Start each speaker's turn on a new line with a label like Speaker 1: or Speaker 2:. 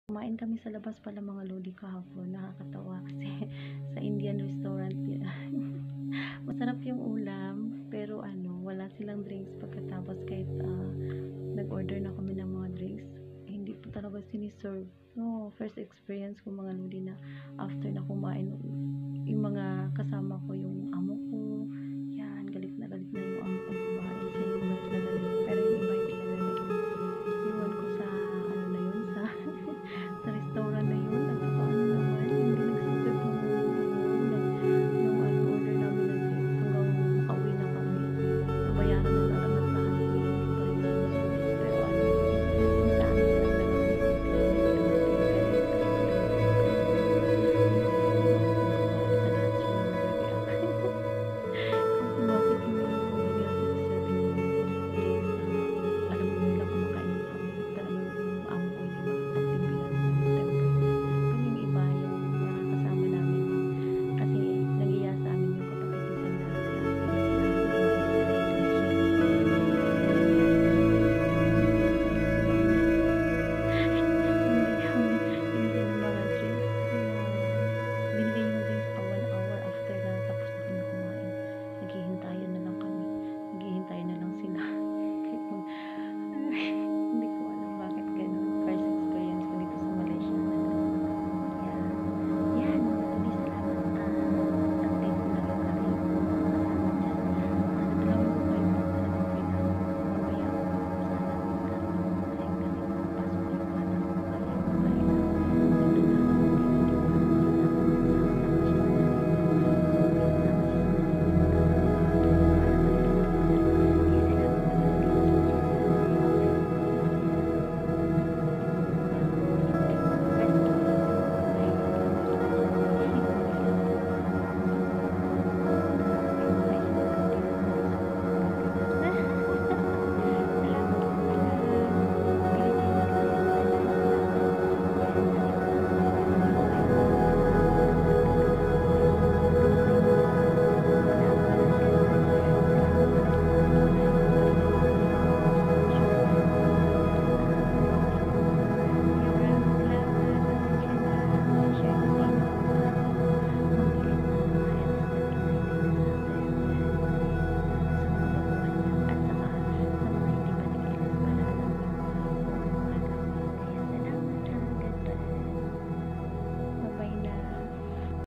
Speaker 1: Kumain kami sa labas pala mga lodi kahapon, nakakatawa kasi sa Indian restaurant masarap yung ulam, pero wala silang drinks pagkatapos kahit nag-order na kami ng mga drinks, hindi po talaga siniserve. No, first experience ko mga lodi na after na kumain, yung mga kasama ko, yung amo ko, yan, galit na yung amo ko.